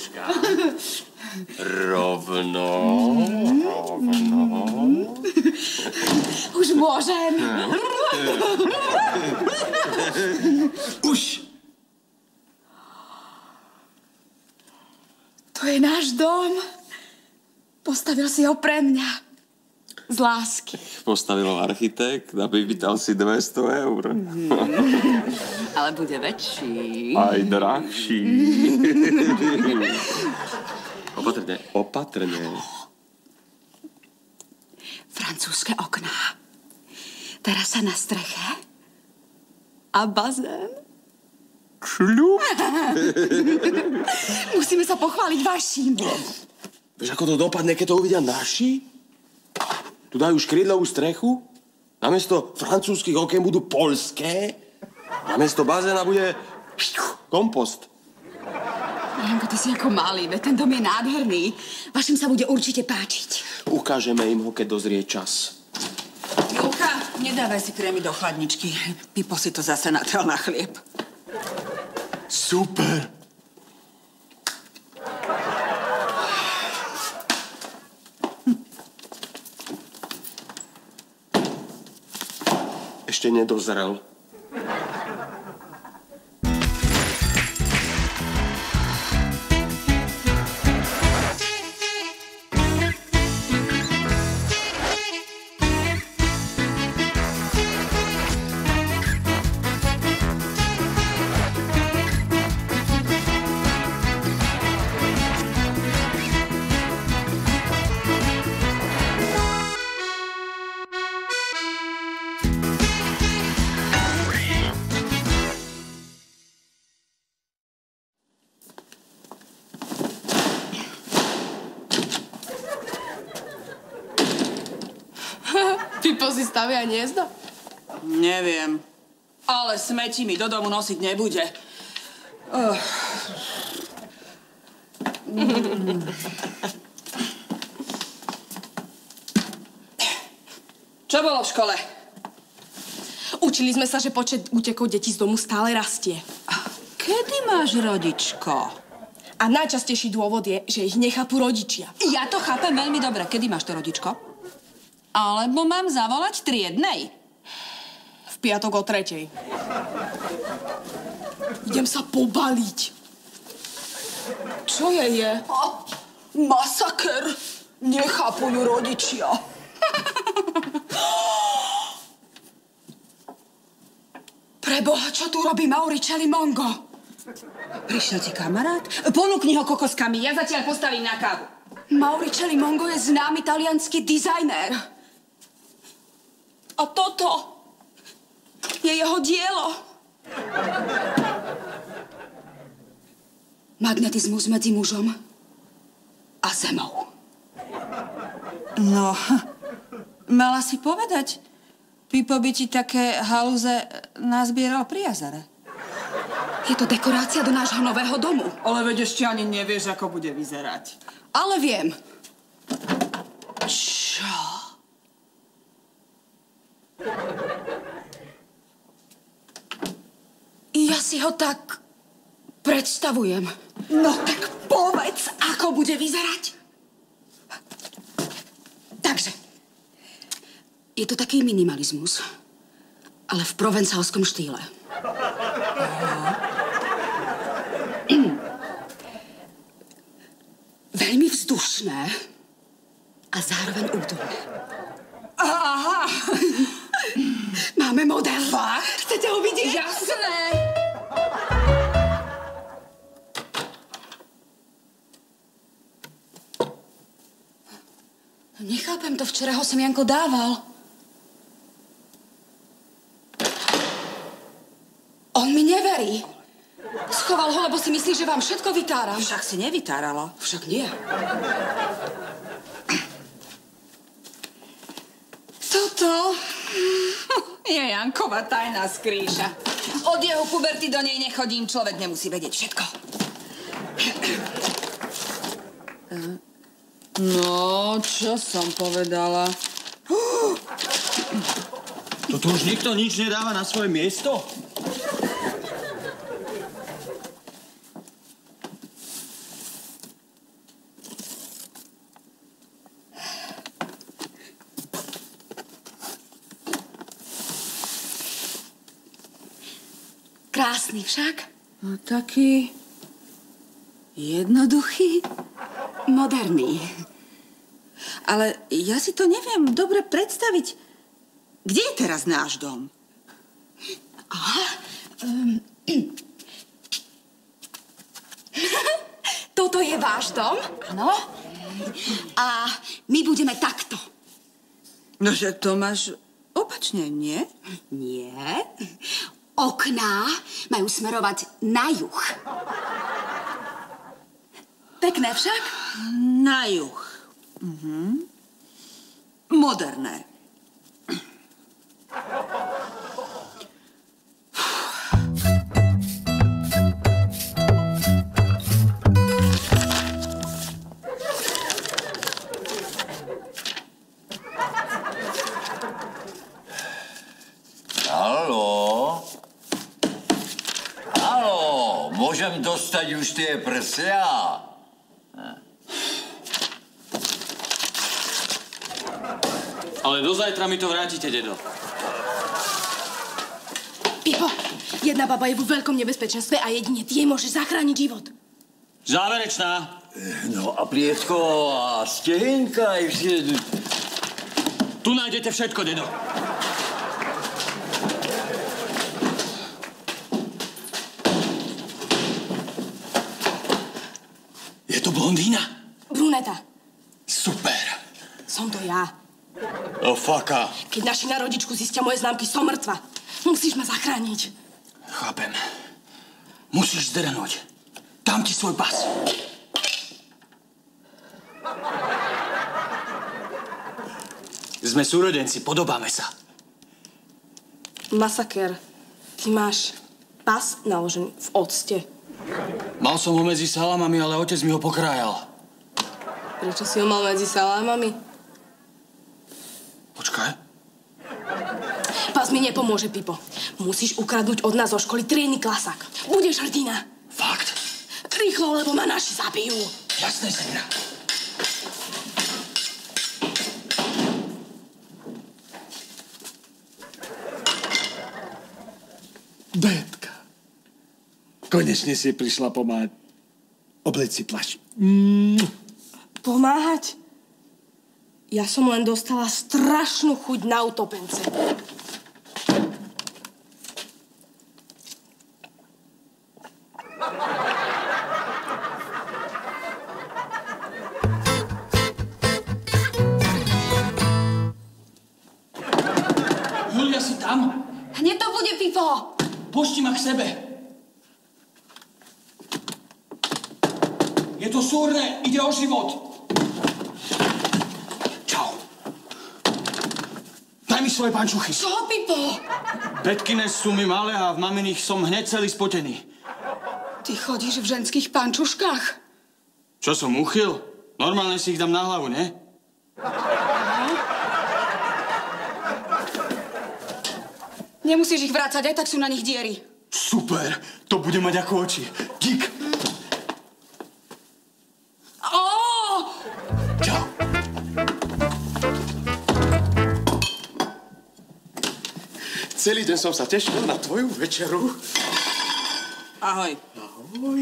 počkám. Rovno. Už môžem. Už. To je náš dom. Postavil si ho pre mňa. Z lásky. Postavil ho architekt a vypýtal si 200 eur. Ale bude väčší. Aj drahší. Opatrne, opatrne. Francúzske okná. Terasa na streche. A bazén. Kľub. Musíme sa pochváliť vaším. Vieš, ako to dopadne, keď to uvidia naši? Tu dajú škrydlovú strechu, namiesto francúzskych okien budú poľské, namiesto bazéna bude kompost. Janko, ty si ako malý, veď ten dom je nádherný. Vašim sa bude určite páčiť. Ukážeme im ho, keď dozrie čas. Julka, nedávaj si krémy do chladničky. Pipo si to zase natrel na chlieb. Super! Ešte nedozrel. Pipo si stavia hniezdo? Neviem. Ale smeti mi do domu nosiť nebude. Čo bolo v škole? Učili sme sa, že počet útekov detí z domu stále rastie. Kedy máš rodičko? A najčastejší dôvod je, že ich nechápu rodičia. Ja to chápem veľmi dobre. Kedy máš to rodičko? Alebo mám zavolať triednej? V piatok o 3:00. Idem sa pobaliť. Čo je? Masaker. Nechápu ju rodičia. Preboha, čo tu robí Mauricelli Mongo? Prišiel ti kamarát? Ponúkni ho kokoskami, ja zatiaľ postavím na kávu. Mauricelli Mongo je známy taliansky dizajnér. A toto je jeho dielo. Magnetizmus medzi mužom a zemou. No, mala si povedať. Pipo by ti také halúze nazbieral pri jazere. Je to dekorácia do nášho nového domu. Ale veď ešte ani nevieš, ako bude vyzerať. Ale viem. Čo? Ja si ho tak predstavujem. No tak povedz, ako bude vyzerať. Takže, je to taký minimalizmus, ale v provencálskom štýle. Veľmi vzdušné a zároveň údobné. Aha. Máme model. Fakt? Chcete ho vidieť? Jasné. Nechápem to, včera ho som Janko dával. On mi neverí. Schoval ho, lebo si myslí, že vám všetko vytáram. Však si nevytárala. Však nie. Toto je Jankova tajná skrýša. Od jeho puberty do nej nechodím, človek nemusí vedieť všetko. No, čo som povedala? To tu už nikto nič nedáva na svoje miesto? Krásny však. No taký jednoduchý. Moderný. Ale ja si to neviem dobre predstaviť. Kde je teraz náš dom? Toto je váš dom? Áno. A my budeme takto. No však to máš opačne, nie? Nie. Okná majú smerovať na juh. Pekné však? Na juh. Moderné. Haló, môžem dostať už tie prsia? Ale do zajtra mi to vrátite, dedo. Pipo, jedna baba je vo veľkom nebezpečenstve a jedine ty jej môžeš zachrániť život. Záverečná. No a plietko a stehenka aj všetko. Tu nájdete všetko, dedo. Je to blondína? Bruneta, Super. som to ja. Oh, faka. Keď naši na rodičku zistia moje známky, som mŕtva. Musíš ma zachrániť. Chápem. Musíš zdrhnúť. Dám ti svoj pas. Sme súrodenci, podobáme sa. Masaker, ty máš pas naložený v octe. Mal som ho medzi salamami, ale otec mi ho pokrájal. Prečo si ho mal medzi salámami? Počkaj. Pas mi nepomôže, Pipo. Musíš ukradnúť od nás zo školy triedny klasák. Budeš hrdina. Fakt? Rýchlo, lebo ma naši zabijú. Jasné, Sandra. Betka, konečne si prišla pomáhať. Obleď si plašť. Pomáhať? Ja som len dostala strašnú chuť na utopence. Julia, si tam? Hneď to bude, Pipo. Pusti ma k sebe. Je to súrne, ide o život. Čau. Daj mi svoje pančuchy. Čo, Pipo? Betkine sú mi malé a v maminých som hneď celý spotený. Ty chodíš v ženských pančuškách? Čo som uchyl? Normálne si ich dám na hlavu, ne? Nemusíš ich vrácať, aj tak sú na nich diery. Super, to bude mať ako oči. Dík. Čau. Celý deň som sa tešil na tvoju večeru. Ahoj. Ahoj.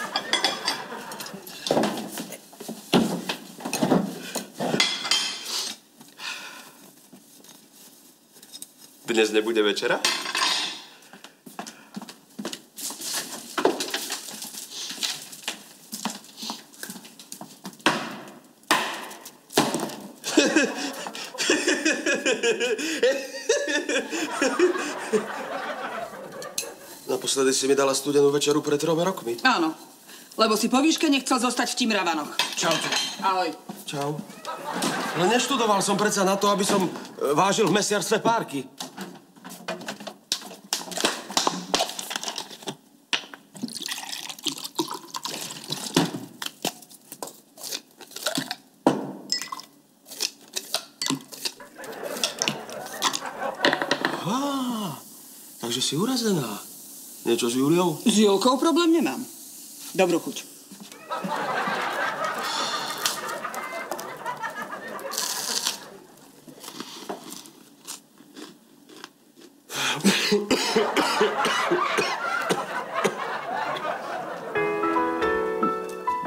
Dnes nebude večera? Naposledy si mi dala studenú večeru pred 3 rokmi. Áno, lebo si po výške nechcel zostať v Timravanoch. Čaute. Ahoj. Čau. No neštudoval som predsa na to, aby som vážil v mesiarstve párky. Takže si urazená. Niečo s Juliou? S Julkou problém nemám. Dobrú chuť.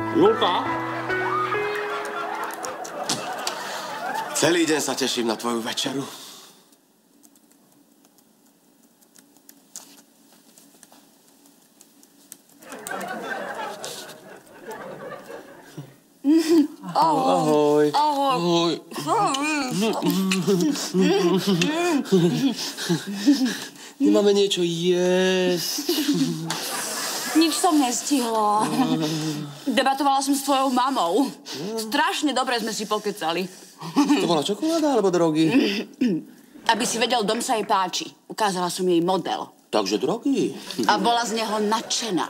Julka? Celý deň sa teším na tvoju večeru. Ahoj. Ahoj. Nemáme niečo jesť. Nič som nestihla. Debatovala som s tvojou mamou. Strašne dobre sme si pokecali. To bola čokoláda alebo drogy? Aby si vedel, dom sa jej páči. Ukázala som jej model. Takže drogy. A bola z neho nadšená.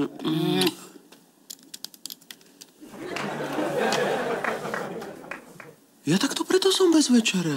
Ja tak to preto som bez večere.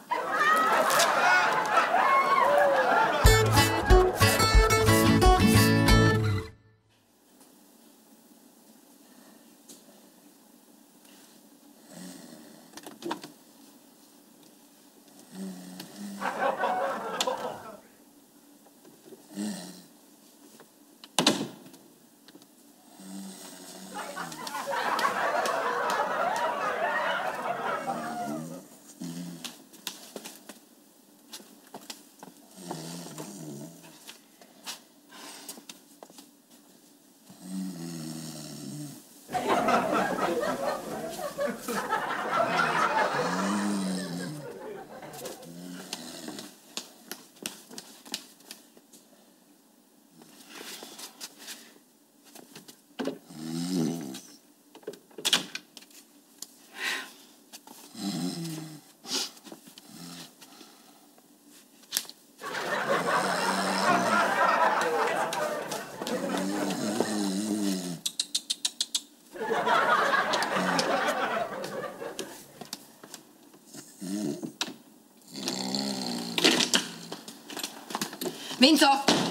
Vinco!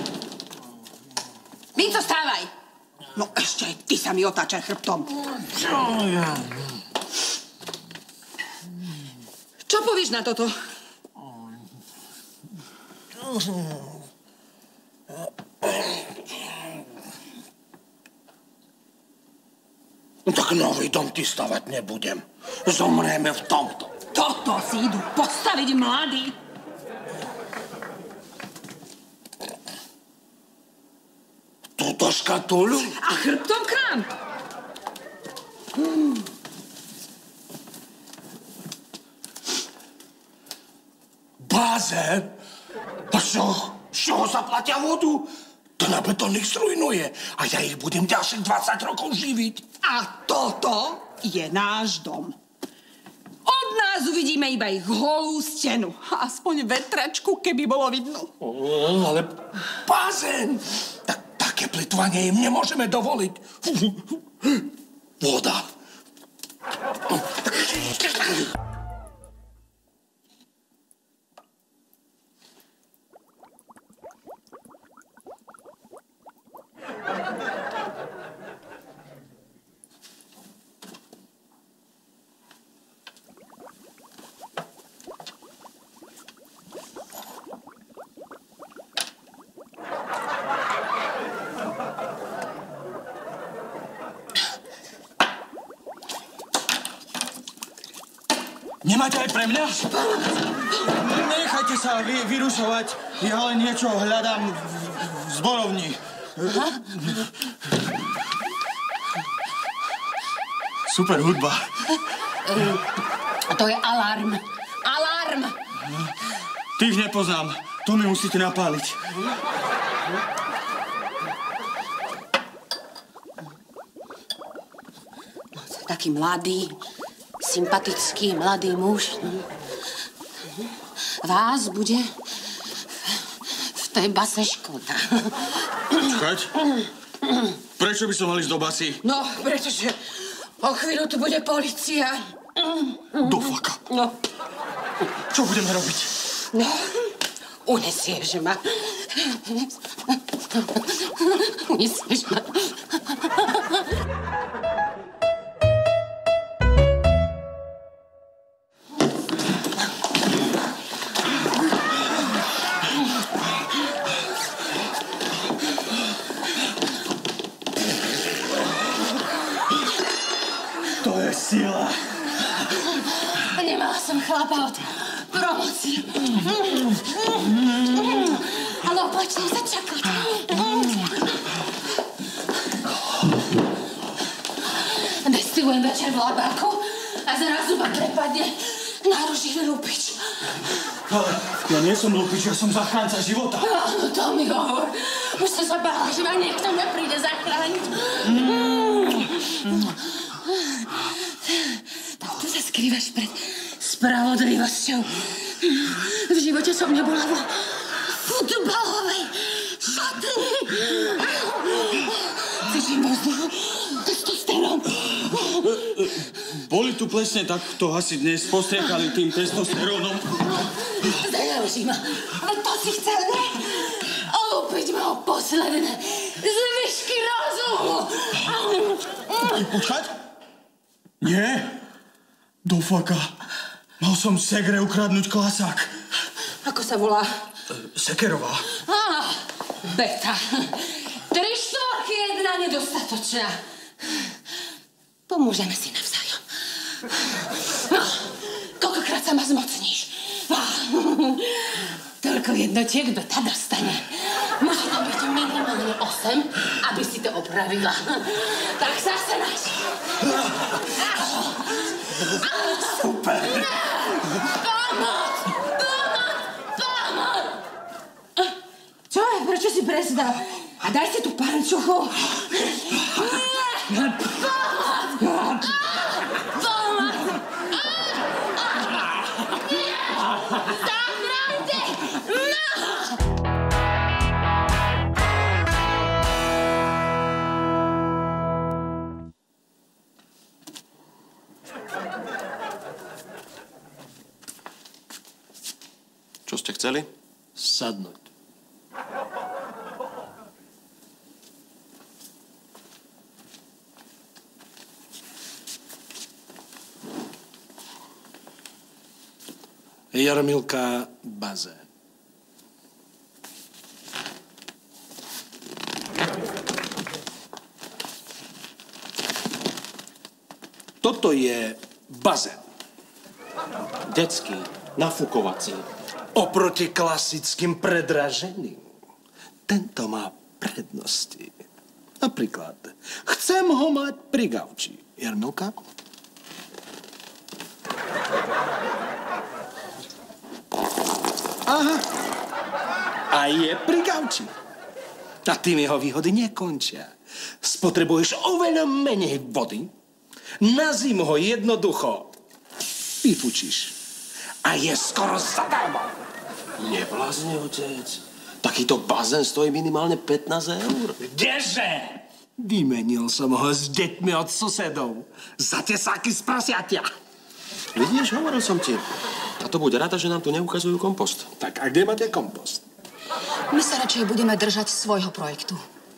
Vinco, stávaj! No ešte aj ty sa mi otáčaj chrbtom. Čo povieš na toto? Tak nový dom ti stavať nebudem. Zomrieme v tomto. Toto si idú postaviť mladí. Túto škatulu? A chrbtom k nám. Bazén? A z čoho zaplatia vodu? To na betón ich zrujnuje a ja ich budem ďalších 20 rokov živiť. A toto je náš dom. Od nás uvidíme iba ich holú stenu. Aspoň vetračku, keby bolo vidno. Ale bazén! Také plytvanie im nemôžeme dovoliť. Voda. Nemáte aj pre mňa? Nechajte sa vyrušovať. Ja len niečo hľadám v zborovni. Super hudba. To je alarm. Alarm! Tých nepoznám. To mi musíte napáliť. Taký mladý, sympatický mladý muž. Vás bude v tej base škoda. Čakať? Prečo by som mal ísť do basy? No, pretože o chvíľu tu bude polícia. Do faka. No. Čo budeme robiť? No, unesieš ma. Unesieš ma. Sila. Nemala som chlapa od promócie. Ale opačne sa čakať. Destilujem večer v labáku a zrazu ma prepadne náruživý lupič. Ale ja nie som lupič, ja som zachránca života. No to mi hovor. Už som sa bála, že ma niekto nepríde zachrániť. Tak tu sa skrývaš pred spravodlivosťou. V živote som nebola vo futbalovej šatni. Cítim vo vzduchu testosterón. Boli tu plesne, tak to asi dnes postriekali tým testosterónom. Zajavíš ma, ale to si chcel, ne? Olúpiť ma o posledné zvyšky rozumu. Počkať? Nie. Do faka. Mal som Segre ukradnúť klasák. Ako sa volá? Sekerová. Beta. 3 štvorky, 1 nedostatočná. Pomôžeme si navzájom. No, koľkokrát sa ma zmocníš? Toľko jednotiek Beta dostane. Musí tam byť minimálne 8, aby si to opravila. Tak sa snaž. Super. Pomoc! Čo je? Prečo si presdal? A daj si tú pančuchu. Pomoc! Zachráňte! Čo ste chceli? Sadnúť. Jarmilka bazén. Toto je bazén. Detský, nafukovací. Oproti klasickým predraženým. Tento má prednosti. Napríklad, chcem ho mať pri gauči. Jarmilka? Aha. A je pri gauči. A tým jeho výhody nekončia. Spotrebuješ oveľa menej vody, na zimu ho jednoducho vyfučíš. A je skoro zadarmo. Neblázni, otec. Takýto bazén stojí minimálne 15 eur. Kdeže? Vymenil som ho s deťmi od susedov. Za tesáky z prasiatia. Vidíš, hovoril som ti. A to buď rada, že nám tu neukazujú kompost. Tak a kde máte kompost? My sa radšej budeme držať svojho projektu.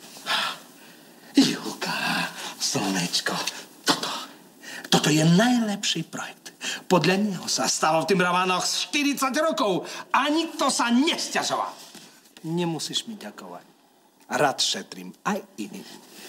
Julka, slnečko, toto je najlepší projekt. Podľa neho sa stalo v tým Ravánoch 40 rokov a nikto sa nesťažoval. Nemusíš mi ďakovať. Rád šetrím aj iným.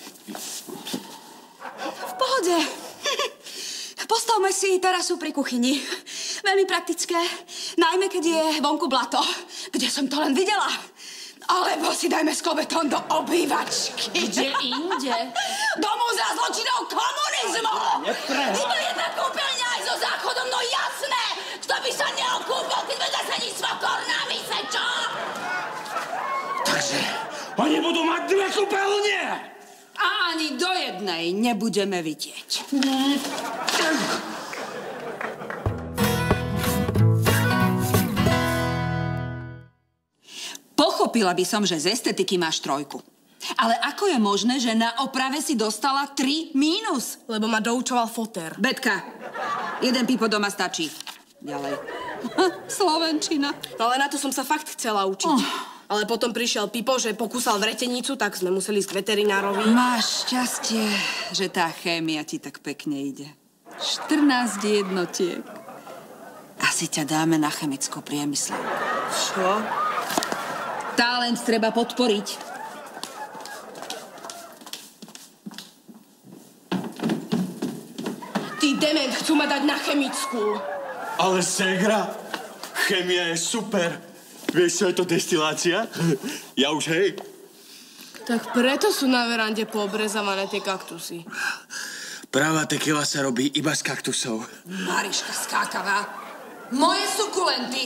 V pohode. Postavme si terasu pri kuchyni. Veľmi praktické. Najmä, keď je vonku blato, kde som to len videla. Alebo si dajme sklobetón do obývačky. Kde inde? Do múzea zločinov komunizmu! Iba jedna kúpeľňa aj so záchodom, no jasné! Kto by sa neokúpal, keď vedľa sedí svokor na mise, čo? Takže oni budú mať 2 kúpeľne! A ani do jednej nebudeme vidieť. Pochopila by som, že z estetiky máš 3. Ale ako je možné, že na oprave si dostala 3 mínus? Lebo ma doučoval foter. Betka, 1 pipo doma stačí. Ďalej. Slovenčina. No ale na to som sa fakt chcela učiť. Ale potom prišiel Pipo, že pokúsal vretenicu, tak sme museli ísť k veterinárovi. Máš šťastie, že tá chémia ti tak pekne ide. 14 jednotiek. Asi ťa dáme na chemickú priemyslovku. Čo? Talent treba podporiť. Ty dement, chcú ma dať na chemickú. Ale segra, chemia je super. Vieš, čo je to destilácia? Ja už hej. Tak preto sú na verande poobrezávané tie kaktusy. Pravá tequila sa robí iba z kaktusov. Mariška skákavá. Moje sukulenty.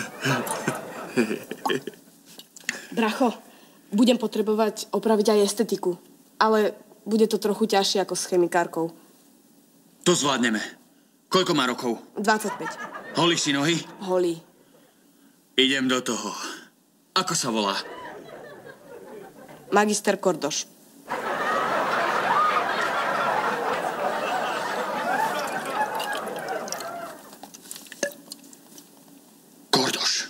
Bracho, budem potrebovať opraviť aj estetiku. Ale bude to trochu ťažšie ako s chemikárkou. To zvládneme. Koľko má rokov? 25. Holíš si nohy? Holí. Idem do toho. Ako sa volá? Magister Kordoš. Kordoš.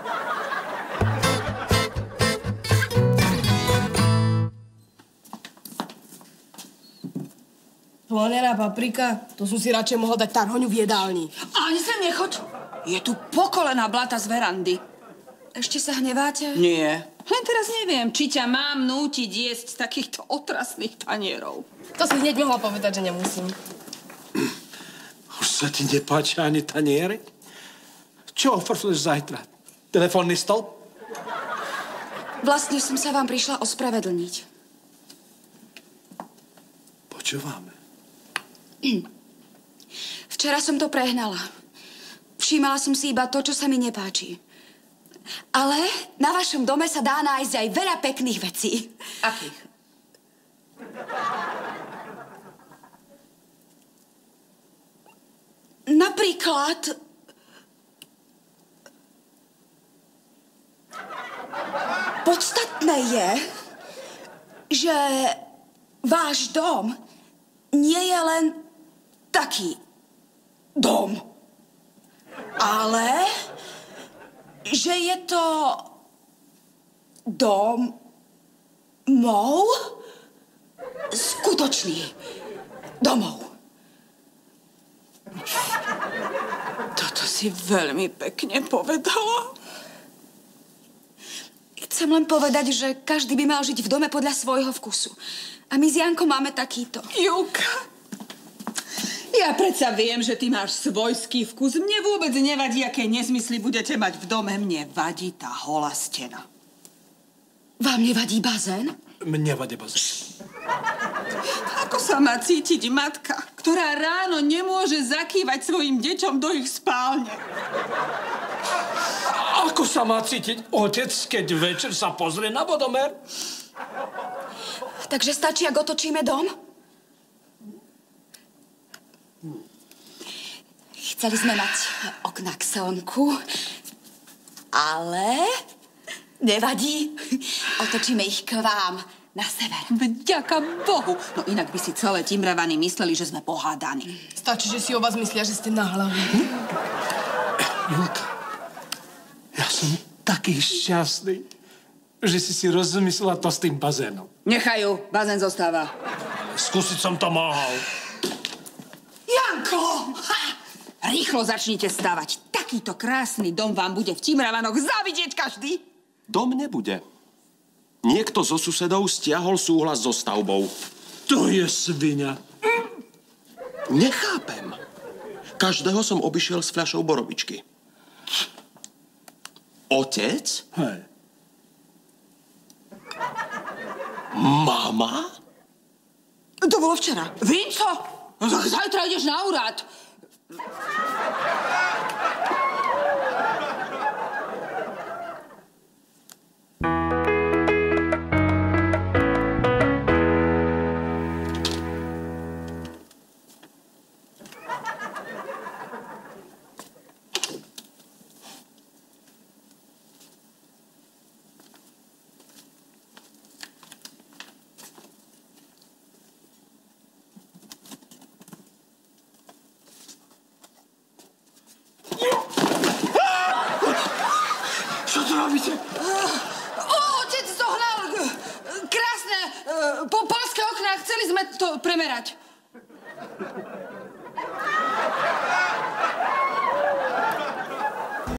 Vonená paprika, to som si radšej mohol dať tarhoňu v jedálni. Ani sem nechoď. Je tu pokolená blata z verandy. Ešte sa hneváte? Nie. Len teraz neviem, či ťa mám nútiť jesť z takýchto otrasných tanierov. To si hneď mohla povedať, že nemusím. Už sa ti nepáčia ani taniere? Čo ofrfleš zajtra? Telefónny stolp? Vlastne som sa vám prišla ospravedlniť. Počúvame. Včera som to prehnala. Všímala som si iba to, čo sa mi nepáči. Ale na vašom dome sa dá nájsť aj veľa pekných vecí. Akých? Napríklad... Podstatné je, že váš dom nie je len taký dom, ale že je to dom mou skutočný domov. Toto si veľmi pekne povedala. Chcem len povedať, že každý by mal žiť v dome podľa svojho vkusu. A my s Jankom máme takýto. Júka, ja predsa viem, že ty máš svojský vkus. Mne vôbec nevadí, aké nezmysly budete mať v dome. Mne vadí tá holá stena. Vám nevadí bazén? Mne vadí bazén. Ako sa má cítiť matka, ktorá ráno nemôže zakývať svojim deťom do ich spálne? Ako sa má cítiť otec, keď večer sa pozrie na vodomer? Takže stačí, ak otočíme dom? Chceli sme mať okná k slnku, ale nevadí. Otočíme ich k vám na sever. Vďaka Bohu. No inak by si celé Timravany mysleli, že sme pohádaní. Stačí, že si o vás myslia, že ste na hlavu. Julka, ja som taký šťastný, že si rozmyslela to s tým bazénom. Nechajú, bazén zostáva. Skúsiť som to mohol. Janko! Ha! Rýchlo začnite stavať. Takýto krásny dom vám bude v Timravanoch závidieť každý. Dom nebude. Niekto zo susedov stiahol súhlas so stavbou. To je svinia. Nechápem. Každého som obišiel s fľašou borovičky. Otec? Hej. Mama? To bolo včera. Vinco? No tak zajtra ideš na úrad. Otec zohnal krásne polské okná. Chceli sme to premerať.